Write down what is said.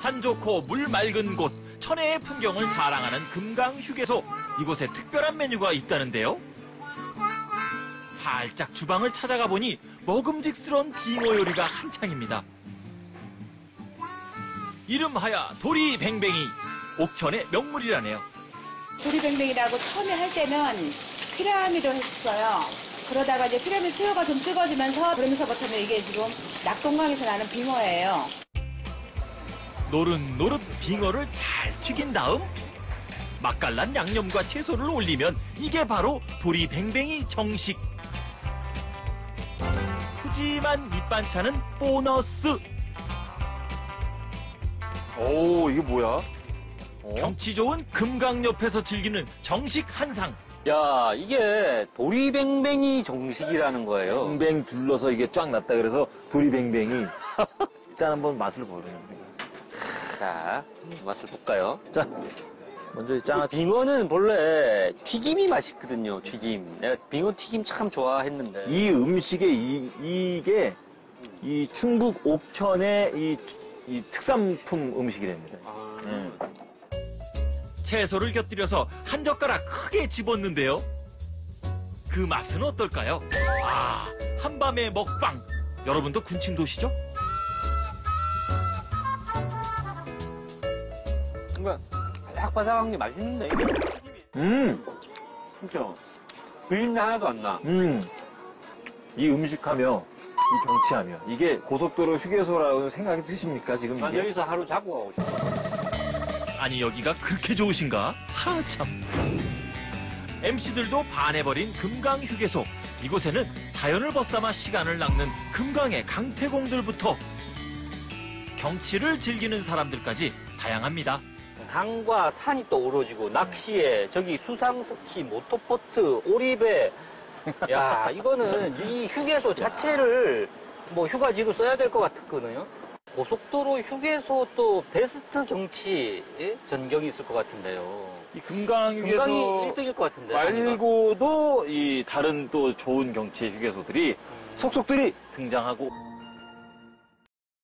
산 좋고 물 맑은 곳, 천혜의 풍경을 자랑하는 금강휴게소. 이곳에 특별한 메뉴가 있다는데요. 살짝 주방을 찾아가 보니 먹음직스러운 빙어 요리가 한창입니다. 이름하여 도리뱅뱅이, 옥천의 명물이라네요. 도리뱅뱅이라고 처음에 할 때는 피라미드 했어요. 그러다가 이제 피라미드 수요가 좀 적어지면서 그러면서부터는 이게 지금 낙동강에서 나는 빙어예요. 노릇노릇 빙어를 잘 튀긴 다음 맛깔난 양념과 채소를 올리면 이게 바로 도리뱅뱅이 정식. 푸짐한 밑반찬은 보너스. 오, 이게 뭐야? 경치 좋은 금강 옆에서 즐기는 정식 한상. 야, 이게 도리뱅뱅이 정식이라는 거예요. 뱅뱅 둘러서 이게 쫙 났다 그래서 도리뱅뱅이. 일단 한번 맛을 보려요. 자, 맛을 볼까요? 자, 먼저 짱아. 빙어는 본래 튀김이 맛있거든요, 튀김. 내가 빙어 튀김 참 좋아했는데. 이 음식에 이게 이 충북 옥천의 이 특산품 음식이랍니다. 채소를 곁들여서 한 젓가락 크게 집었는데요. 그 맛은 어떨까요? 아, 한밤의 먹방. 여러분도 군침 도시죠? 뭔가 바삭바삭한 게 맛있는데, 이게. 진짜. 비린내 하나도 안 나. 이 음식하며, 이 경치하며, 이게 고속도로 휴게소라고 생각이 드십니까, 지금 난 이게? 여기서 하루 자고 가고 싶어. 아니, 여기가 그렇게 좋으신가? 하참. MC들도 반해버린 금강휴게소. 이곳에는 자연을 벗삼아 시간을 낚는 금강의 강태공들부터 경치를 즐기는 사람들까지 다양합니다. 강과 산이 또 어우러지고, 낚시에, 저기 수상스키, 모터보트, 오리배. 야, 이거는 이 휴게소 자체를 뭐 휴가지로 써야 될 것 같거든요. 고속도로 휴게소 또 베스트 경치 전경이 있을 것 같은데요. 이 금강휴게소 금강이 1등일 것 같은데. 말고도 이 다른 또 좋은 경치의 휴게소들이 속속들이 등장하고